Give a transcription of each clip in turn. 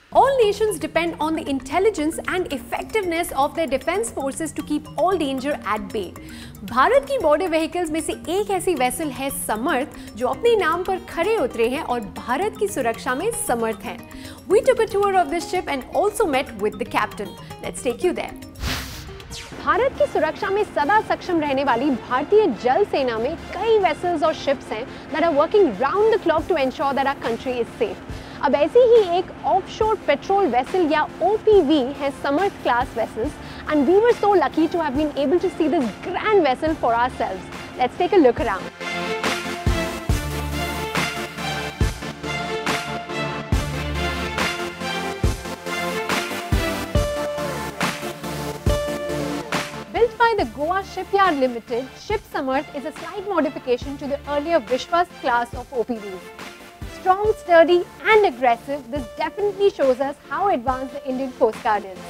All nations depend on the intelligence and effectiveness of their defense forces to keep all danger at bay. Bharat की border vehicles में से एक ऐसी vessel है समर्थ, जो अपने नाम पर खरे उतरे हैं और भारत की सुरक्षा में समर्थ हैं. We took a tour of this ship and also met with the captain. Let's take you there. Bharat की सुरक्षा में सदा सक्षम रहने वाली भारतीय जल सेना में कई वेसल्स और शिप्स हैं that are working round the clock to ensure that our country is safe. अब ऐसी ही एक ऑफशोर पेट्रोल वेसल या OPV है Samarth class vessels, and we were so lucky to have been able to see this grand vessel for ourselves. Let's take a look around. Built by the Goa Shipyard Limited, Ship Samarth is a slight modification to the earlier Vishwas class of OPVs. Strong, sturdy and aggressive, this definitely shows us how advanced the Indian Coast Guard is.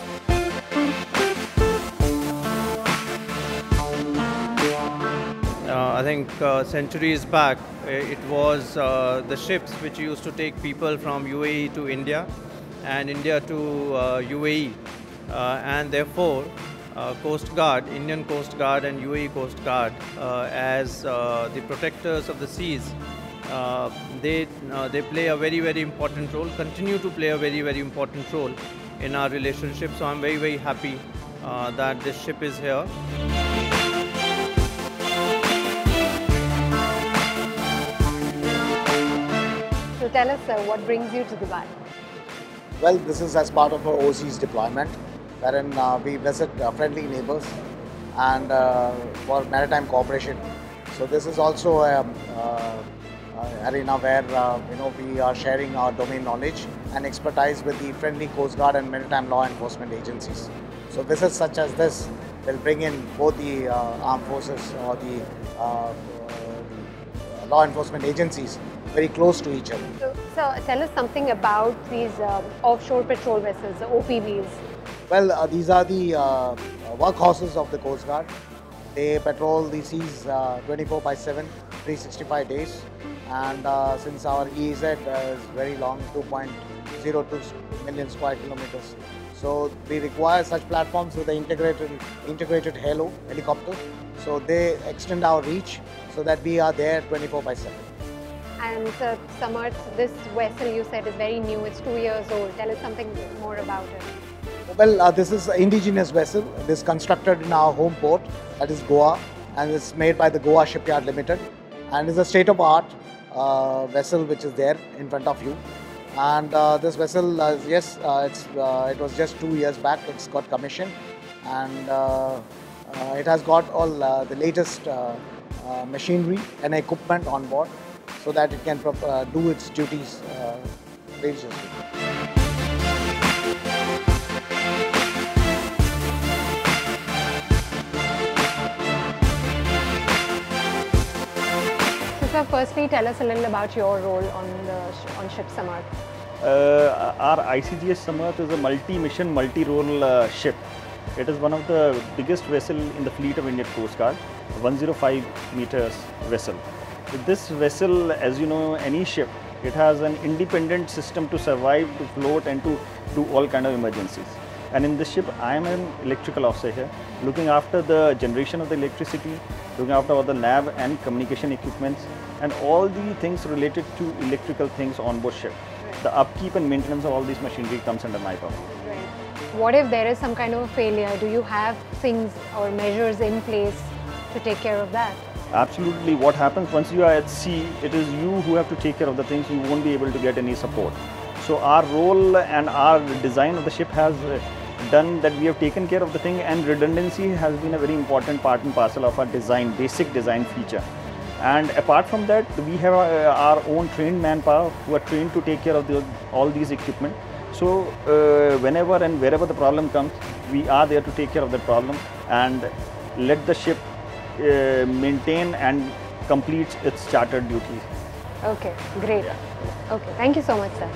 I think centuries back, it was the ships which used to take people from UAE to India and India to UAE, and therefore Coast Guard, Indian Coast Guard and UAE Coast Guard as the protectors of the seas, they play a very important role, continue to play a very important role in our relationship. So I'm very happy that this ship is here. So tell us, sir, what brings you to Dubai? Well, this is as part of our overseas deployment, wherein we visit friendly neighbors and for maritime cooperation. So this is also an arena where we are sharing our domain knowledge and expertise with the friendly Coast Guard and maritime law enforcement agencies. So visits such as this will bring in both the armed forces or the law enforcement agencies very close to each other. So tell us something about these offshore patrol vessels, the OPVs. Well, these are the workhorses of the Coast Guard. They patrol the seas 24/7, 365 days. And since our EEZ is very long, 2.02 million square kilometers, so we require such platforms with the integrated halo helicopter. So they extend our reach so that we are there 24/7. And Sir Samarth, this vessel you said is very new, it's 2 years old. Tell us something more about it. Well, this is an indigenous vessel. It is constructed in our home port, that is Goa, and it's made by the Goa Shipyard Limited. And it's a state-of-the-art vessel which is there in front of you. And this vessel, yes, it was just 2 years back. It's got commissioned, and it has got all the latest machinery and equipment on board, so that it can do its duties religiously. So firstly, tell us a little about your role on Ship Samarth. Our ICGS Samarth is a multi-mission, multi-role ship. It is one of the biggest vessel in the fleet of Indian Coast Guard, 105 meters vessel. With this vessel, as you know, any ship, it has an independent system to survive, to float and to do all kind of emergencies. And in this ship, I am an electrical officer here, looking after the generation of the electricity, looking after all the lab and communication equipments, and all the things related to electrical things on board ship. Right. The upkeep and maintenance of all this machinery comes under my power. Right. What if there is some kind of a failure? Do you have things or measures in place to take care of that? Absolutely. What happens once you are at sea, it is you who have to take care of the things. You won't be able to get any support. So our role and our design of the ship has done that we have taken care of the thing, and redundancy has been a very important part and parcel of our design, basic design feature. And apart from that, we have our own trained manpower who are trained to take care of all these equipment. So whenever and wherever the problem comes, we are there to take care of the problem and let the ship maintain and complete its chartered duties. Okay, great. Yeah. Okay, thank you so much, sir.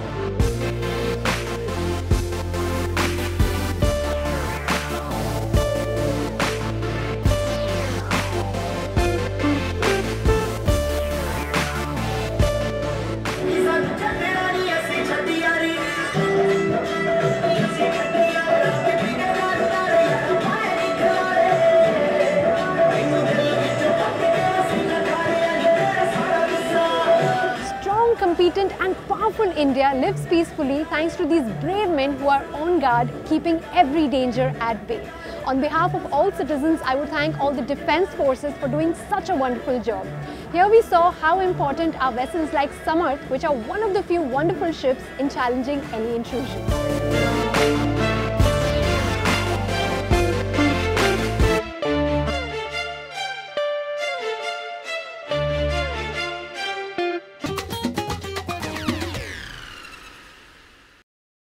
self-sufficient and powerful India lives peacefully thanks to these brave men who are on guard, keeping every danger at bay. On behalf of all citizens, I would thank all the defense forces for doing such a wonderful job. Here we saw how important are vessels like Samarth, which are one of the few wonderful ships in challenging any intrusion.